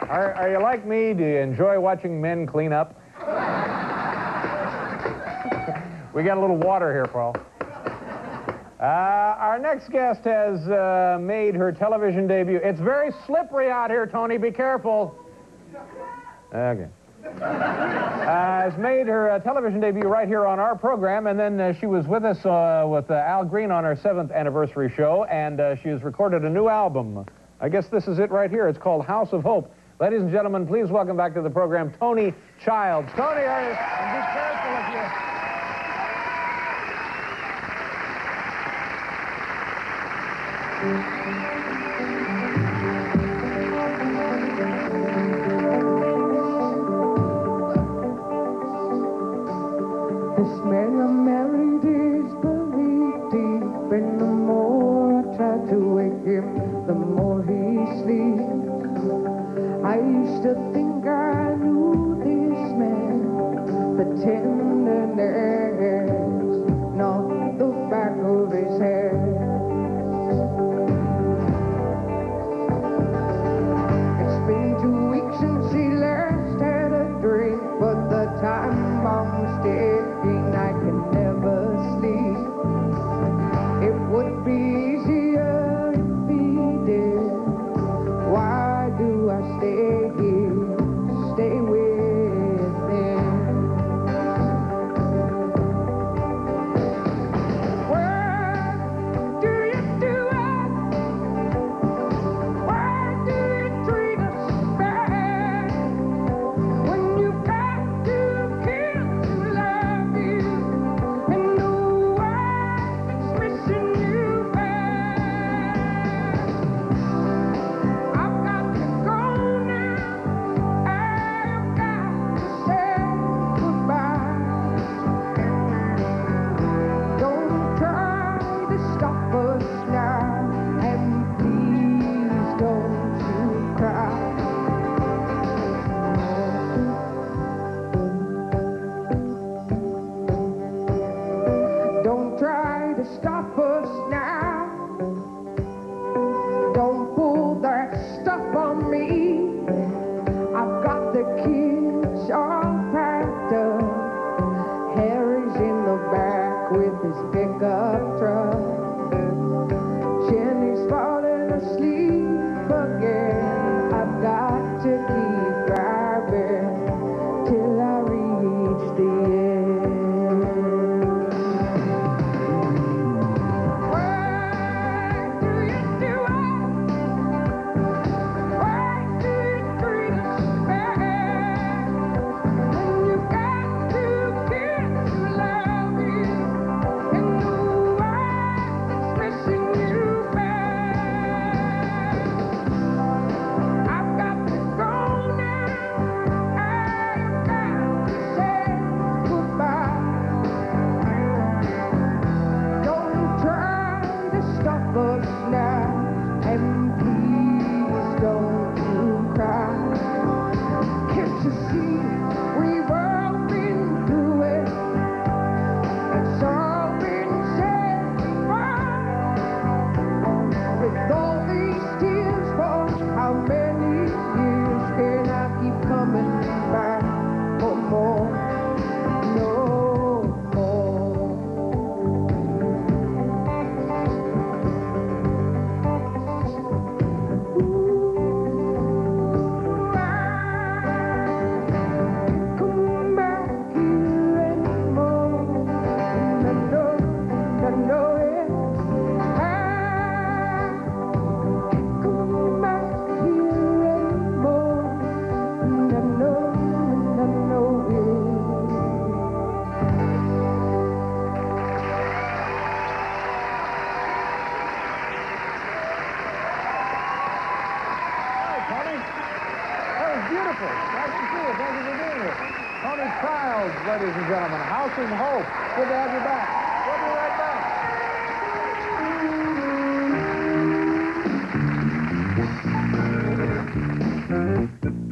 Are you like me? Do you enjoy watching men clean up? We got a little water here, Paul. Our next guest has made her television debut. It's very slippery out here, Tony. Be careful. Okay. Has made her television debut right here on our program, and then she was with us with Al Green on our 7th anniversary show, and she has recorded a new album. I guess this is it right here. It's called House of Hope. Ladies and gentlemen, please welcome back to the program Toni Childs. Toni, and be careful if you... This man I married is buried deep, and the more I try to wake him, the more he sleeps. I used to think I knew this man, the tenderness, not the back of his head. It's been 2 weeks since he last had a drink, but the time bomb's ticking, I can never sleep. It would be easier if he did. Why do I stay here, stay with him? Why do you do it? Why do you treat us bad? When you've got two kids who love you, and no wife that's missing you bad. I've got to go now. I've got to say goodbye. Don't try to stop us now, and please don't you cry. Don't try to stop us now. Don't pull that stuff on me. I've got the kids all packed up. Harry's in the back with his pickup truck. Jenny's falling asleep again. I've got to keep driving till I reach the end. Why do you do it? Why do you treat us bad? When you've got two kids who love you, and no wife that's missing you bad. I've got to go now. I've got to say goodbye. Don't try to stop us now, and please don't you cry. Can't you see we've all been through it? It's all been said before. With all these tears for how many years can I keep coming back for more? No more. Ooh, I can't come back here anymore. And I know it. I can't come back here anymore. And I know it. Hi, Toni. That was beautiful. Nice to see you. Thank you for being here. Toni Childs, ladies and gentlemen. House of Hope. Good to have you back. We'll be right back.